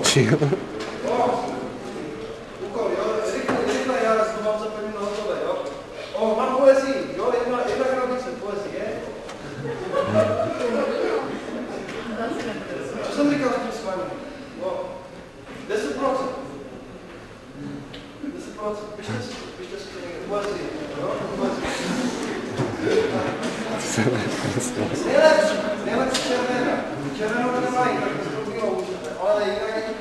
natočil. Úkol, jo, rychle, já to mám zaplněno hotové, jo. Mám poezii, jo, jedna krabice poezie. Co jsem říkal na tím s vámi? No, 10%. 10%, pište si to někde, poezii, jo, poezii. Nejlepší červená. Červenou nemají, tak to bylo už, ale jinak